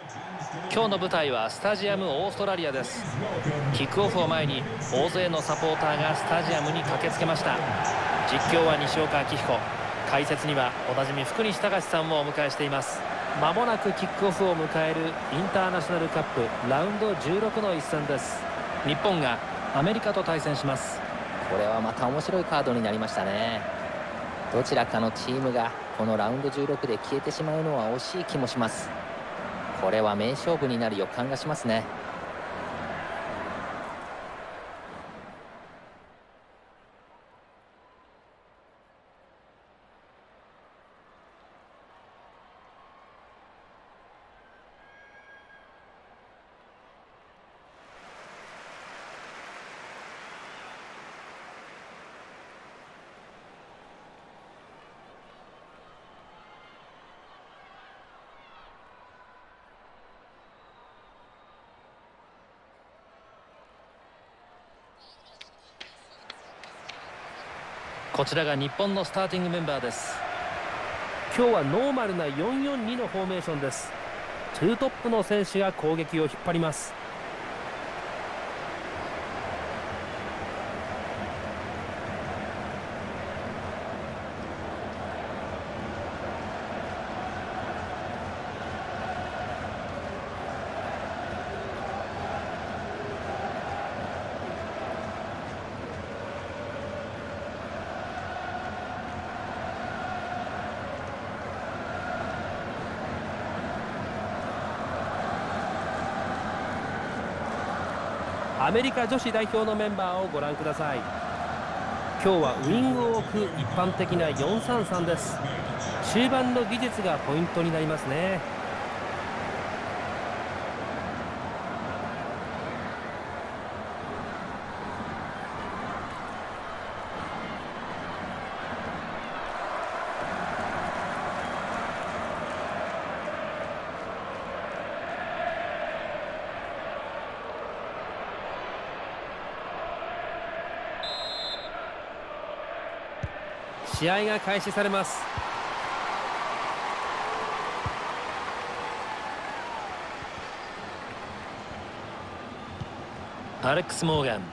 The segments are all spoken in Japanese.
今日の舞台はスタジアムオーストラリアです。キックオフを前に大勢のサポーターがスタジアムに駆けつけました。実況は西岡明彦、解説にはおなじみ福西崇史さんをお迎えしています。まもなくキックオフを迎えるインターナショナルカップラウンド16の一戦です。日本がアメリカと対戦します。 これはまた面白いカードになりましたね。どちらかのチームがこのラウンド16で消えてしまうのは惜しい気もします。これは名勝負になる予感がしますね。 こちらが日本のスターティングメンバーです。 今日はノーマルな442のフォーメーションです。2トップの選手が攻撃を引っ張ります。アメリカ女子代表のメンバーをご覧ください。今日はウイングを置く一般的な433です。中盤の技術がポイントになりますね。試合が開始されます。 アレックス・モーガン、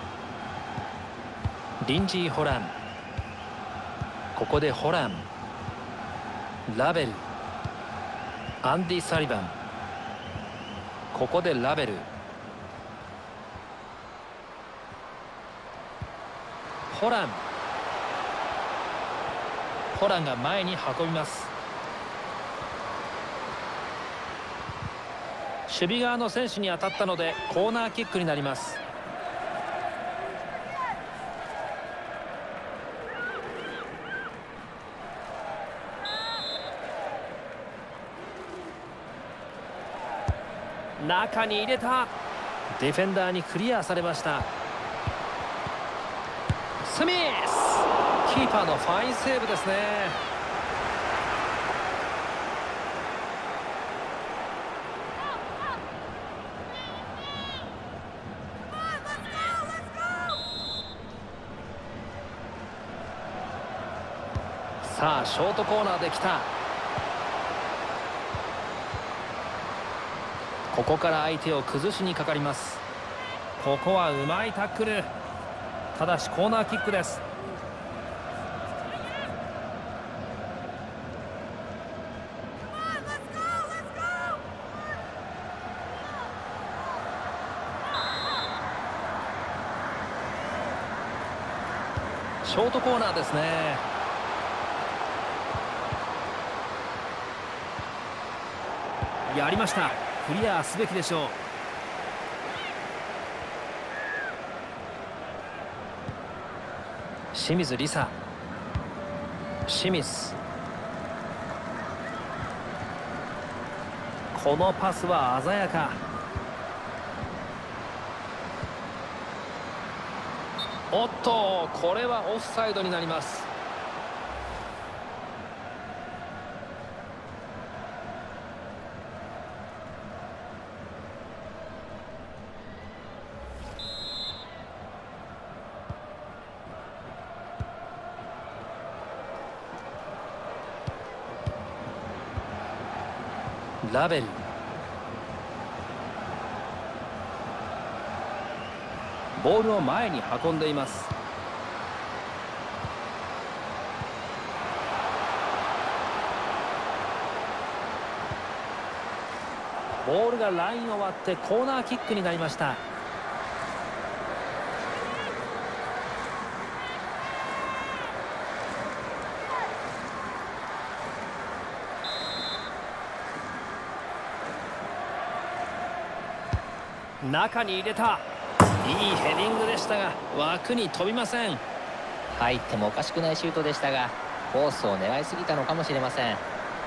リンジー・ホラン、ここでホラン、ラベル、アンディ・サリバン、ここでラベル、ホラン、ホランが前に運びます。守備側の選手に当たったのでコーナーキックになります。 中に入れた。 ディフェンダーにクリアされました。スミス、キーパーのファインセーブですね。さあショートコーナーで来た。ここから相手を崩しにかかります。 ここはうまいタックル。ただしコーナーキックです。 ショートコーナーですね。 やりました。クリアすべきでしょう。 清水梨紗、清水、 このパスは鮮やか。 おっと、これはオフサイドになります。ラベル、 ボールを前に運んでいます。 ボールがラインを割ってコーナーキックになりました。中に入れた。いいヘディングでしたが枠に飛びません。 入ってもおかしくないシュートでしたがコースを狙いすぎたのかもしれません。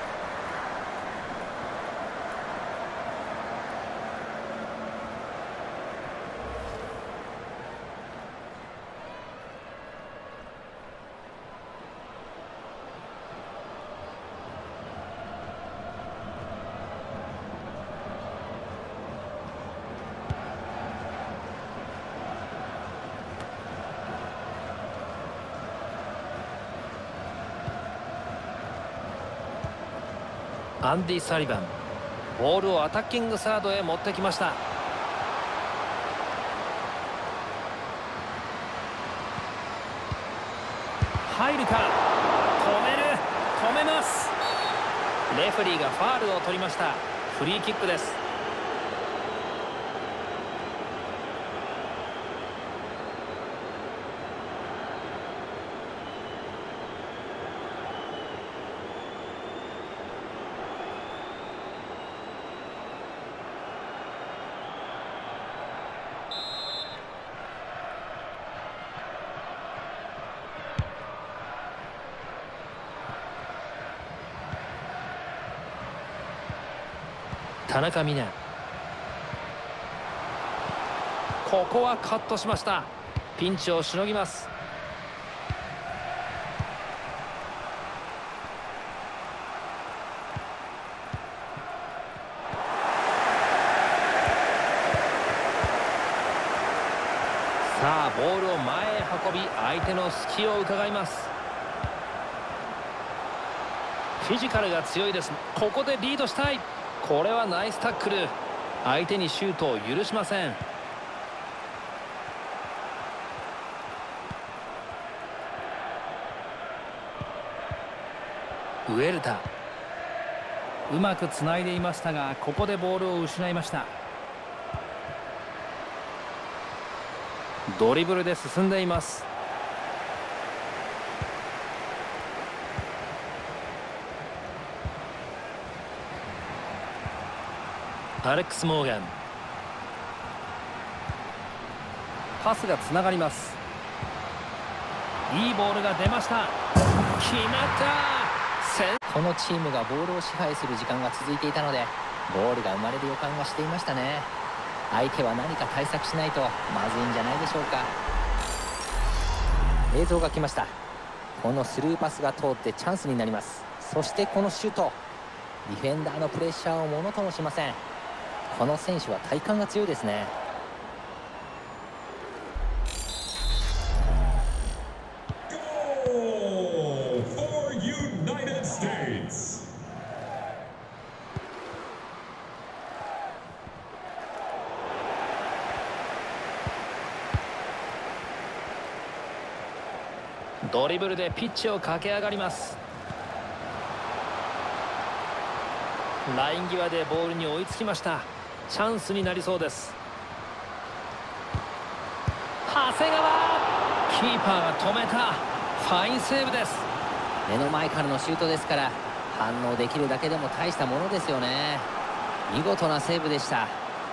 アンディ・サリバン、ボールをアタッキングサードへ持ってきました。入るか。止めます。レフェリーがファールを取りました。フリーキックです。田中美南、ここはカットしました。ピンチをしのぎます。さあボールを前へ運び相手の隙を伺います。フィジカルが強いです。ここでリードしたい。これはナイスタックル。相手にシュートを許しません。ウエルタ、 うまくつないでいましたがここでボールを失いました。ドリブルで進んでいます。 アレックス・モーガン、 パスがつながります。いいボールが出ました。 決まった。 このチームがボールを支配する時間が続いていたのでゴールが生まれる予感がしていましたね。相手は何か対策しないとまずいんじゃないでしょうか。映像が来ました。このスルーパスが通ってチャンスになります。そしてこのシュート、ディフェンダーのプレッシャーをものともしません。この選手は体幹が強いですね。 ドリブルでピッチを駆け上がります。ライン際でボールに追いつきました。チャンスになりそうです。長谷川、キーパーが止めた。ファインセーブです。 目の前からのシュートですから反応できるだけでも大したものですよね。見事なセーブでした。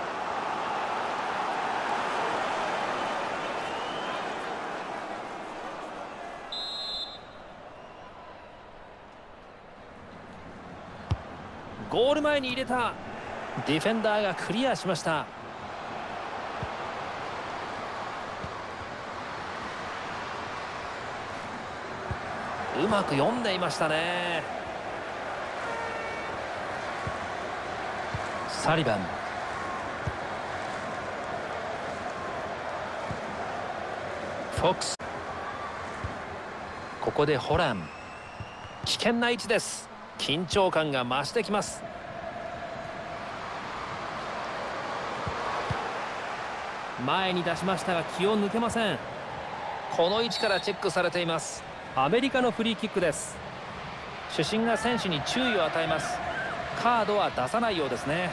ゴール前に入れた。ディフェンダーがクリアしました。うまく読んでいましたね。サリバン、フォックス、ここでホラン、危険な位置です。緊張感が増してきます。 前に出しましたが気を抜けません。 この位置からチェックされています。 アメリカのフリーキックです。 主審が選手に注意を与えます。カードは出さないようですね。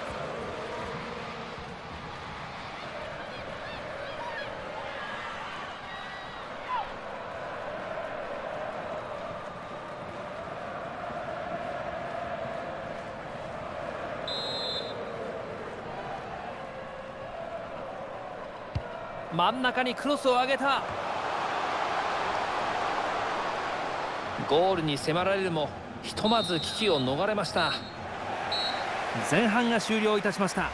真ん中にクロスを上げた。 ゴールに迫られるもひとまず危機を逃れました。 前半が終了いたしました。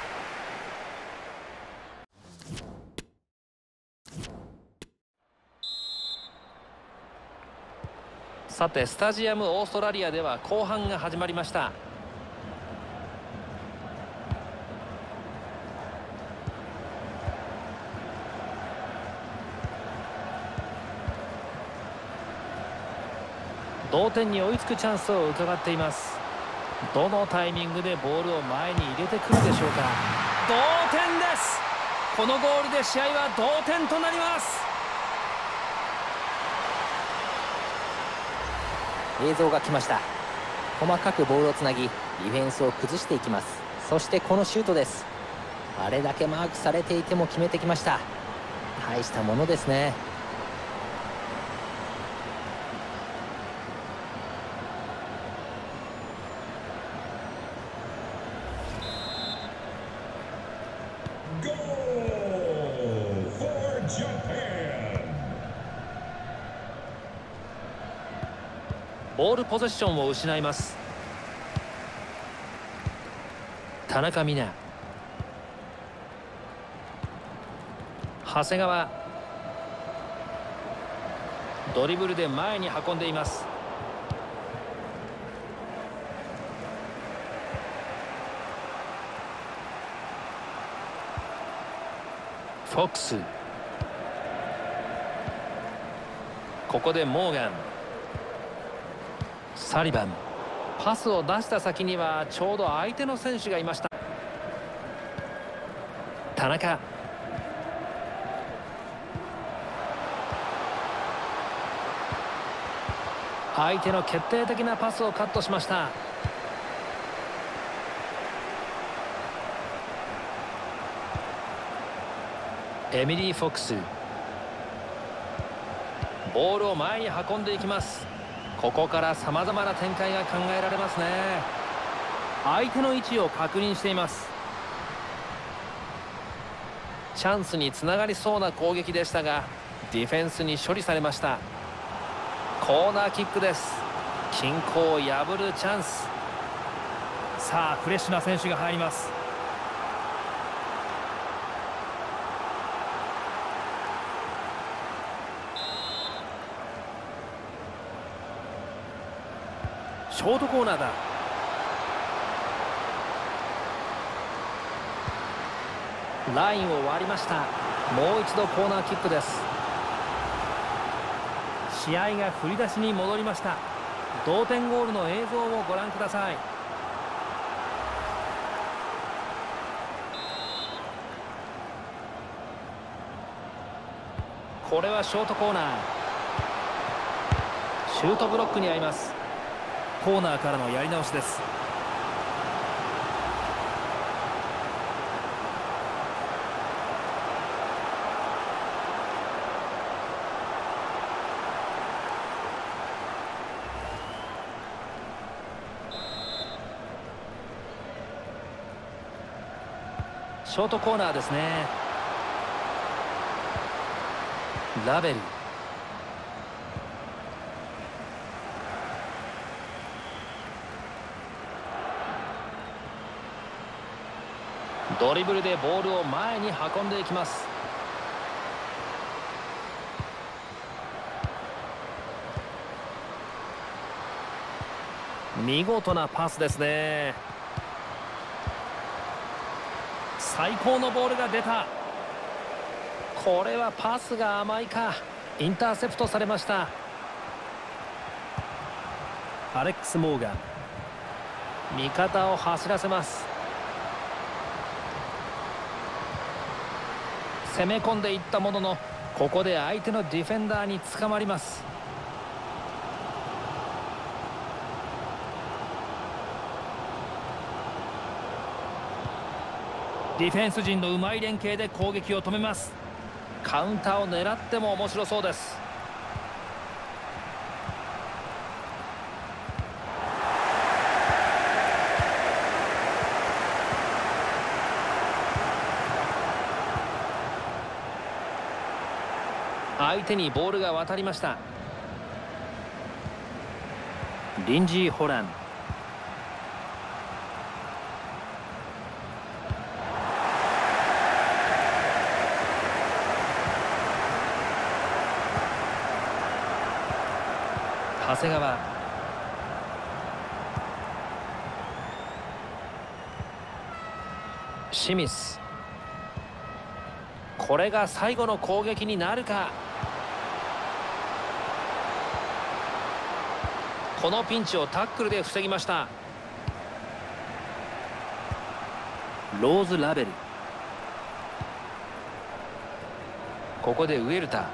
さてスタジアムオーストラリアでは後半が始まりました。同点に追いつくチャンスを伺っています。どのタイミングでボールを前に入れてくるでしょうか。 同点です。このゴールで試合は同点となります。 映像が来ました。細かくボールをつなぎディフェンスを崩していきます。そしてこのシュートです。あれだけマークされていても決めてきました。大したものですね。 ボールポゼッションを失います。田中美南、長谷川、ドリブルで前に運んでいます。フォックス、ここでモーガン、サリバン、パスを出した先にはちょうど相手の選手がいました。田中、相手の決定的なパスをカットしました。エミリー・フォックス、ボールを前に運んでいきます。ここからさまざまな展開が考えられますね。 相手の位置を確認しています。 チャンスにつながりそうな攻撃でしたがディフェンスに処理されました。コーナーキックです。均衡を破るチャンス。 さあフレッシュな選手が入ります。ショートコーナーだ。 ラインを割りました。もう一度コーナーキックです。 試合が振り出しに戻りました。同点ゴールの映像をご覧ください。 これはショートコーナー。シュートブロックに遭います。 コーナーからのやり直しです。 ショートコーナーですね。ラベル、ドリブルでボールを前に運んでいきます。 見事なパスですね。最高のボールが出た。 これはパスが甘いか。インターセプトされました。 アレックス・モーガン、 味方を走らせます。 攻め込んでいったものの、ここで相手のディフェンダーに捕まります。ディフェンス陣のうまい連携で攻撃を止めます。カウンターを狙っても面白そうです。相手にボールが渡りました。リンジー・ホラン。長谷川。清水。これが最後の攻撃になるか。このピンチをタックルで防ぎました。ローズ・ラベル。ここでウェルタ。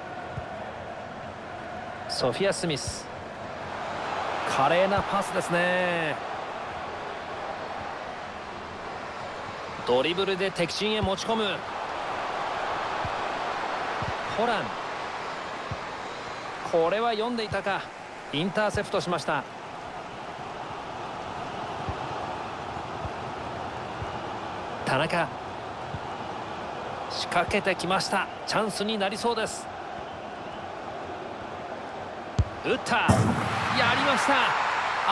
ソフィア・スミス。華麗なパスですね。ドリブルで敵陣へ持ち込む。ホラン。これは読んでいたか。インターセプトしました。田中。仕掛けてきました。チャンスになりそうです。打った。やりました。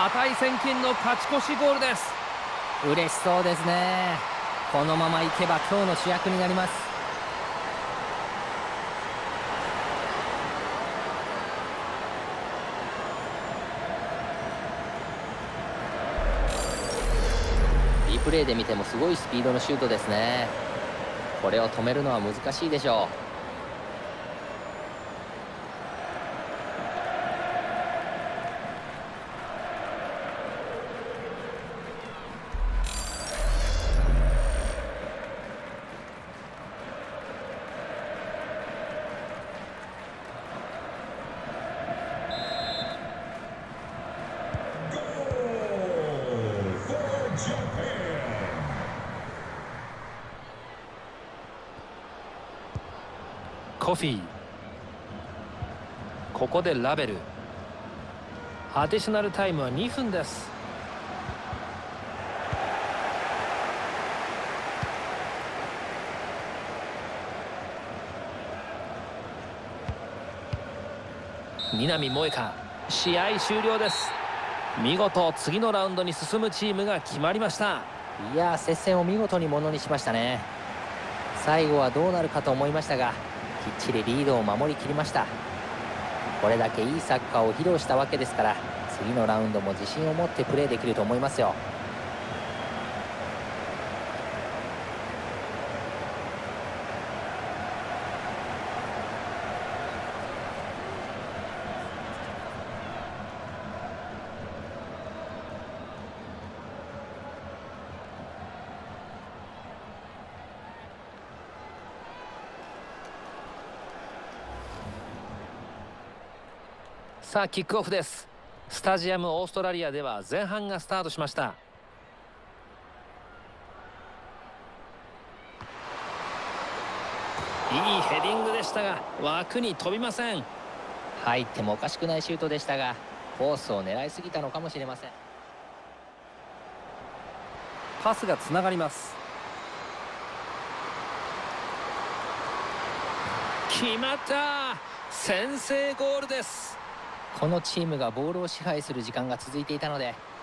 値千金の勝ち越しゴールです。 嬉しそうですね。このままいけば今日の主役になります。リプレイで見てもすごいスピードのシュートですね。これを止めるのは難しいでしょう。 コフィー。ここでラベル。アディショナルタイムは2分です。南萌華。試合終了です。見事次のラウンドに進むチームが決まりました。 いやー、接戦を見事にものにしましたね。最後はどうなるかと思いましたが、きっちりリードを守りきりました。これだけいいサッカーを披露したわけですから、次のラウンドも自信を持ってプレーできると思いますよ。 さあキックオフです。スタジアムオーストラリアでは前半がスタートしました。いいヘディングでしたが枠に飛びません。 入ってもおかしくないシュートでしたが、コースを狙いすぎたのかもしれません。 パスがつながります。 決まった。先制ゴールです。 このチームがボールを支配する時間が続いていたので、